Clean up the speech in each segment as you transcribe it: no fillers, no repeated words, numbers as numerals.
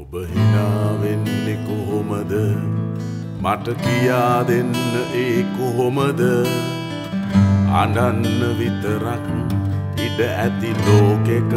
ඔබ හිනා වෙන්නේ කොහොමද මට කියා දෙන්න ඒ කොහොමද අඬන්න විතරක් ඉඩ ඇති ලෝකෙක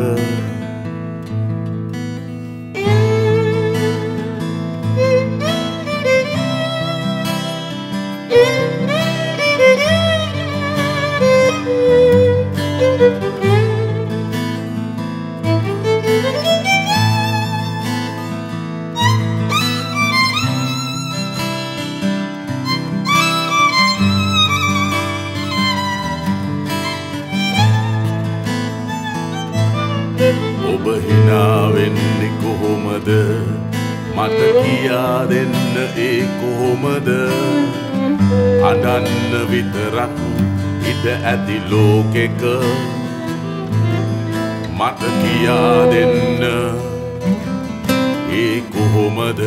ඔබ හිනා වෙන්නේ කොහොමද මට කියා දෙන්න ඒ කොහොමද අඬන්න විතරක් ඉඩ ඇති ලෝකෙක මට කියා දෙන්න ඒ කොහොමද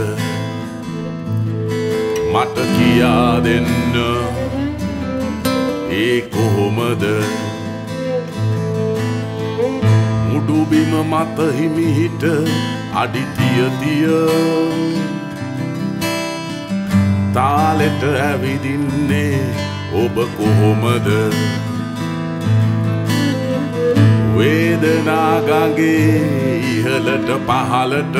මට කියා දෙන්න ඒ කොහොමද මුඩුබිම මත හිමිහිට අඩිතිය තිය තාලෙට ඇවිදින්නේ ඔබ කොහොමද වේදනා ගඟේ ඉහළට පහළට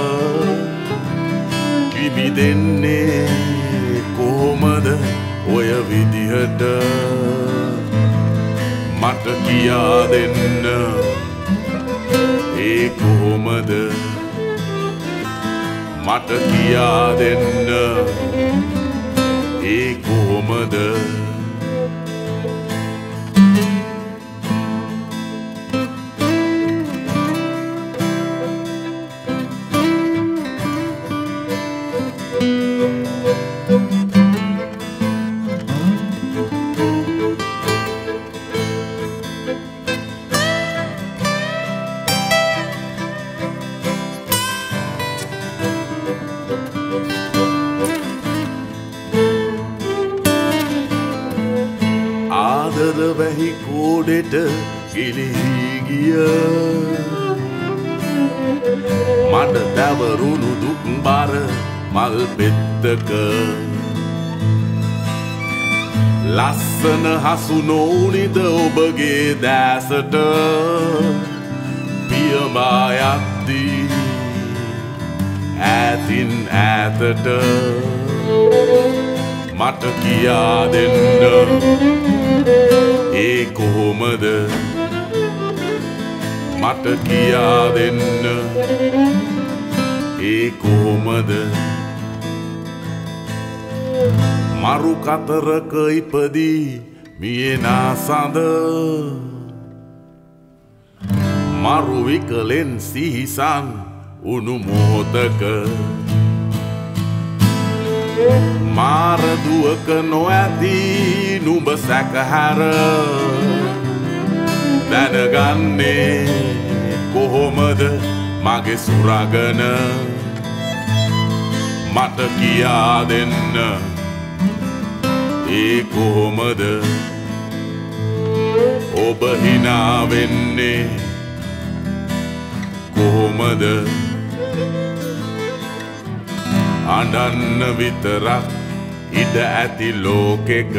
කිමිදෙන්නේ කොහොමද ඔය විදිහට මට කියා දෙන්න ඒ කොහොමද මට කියා දෙන්න ඒ කොහොමද ආදර වැහි කෝඩෙට ගිලිහි ගිය මඩ දැවරුණු දුක් බර මල් පෙත්තක ලස්සන හසු නොවුනිද ඔබගේ දැසට පියඹා යද්දී ඈතින් ඈතට මට කියා දෙන්න ඒ කොහොමද මට කියා දෙන්න ඒ කොහොමද මරු කතරක ඉපදී මියෙනා සඳ මරු විකලෙන් සිහිසන් උණු මොහොතක මාරදුවක නොඇති නුඹ සැකහැර දැනගන්නේ කොහොමද මගේ සුරගන මට කියා දෙන්න ඒ කොහොමද ඔබ හිනා වෙන්නේ කොහොමද අඬන්න විතරක් ඉඩ ඇති ලෝකෙක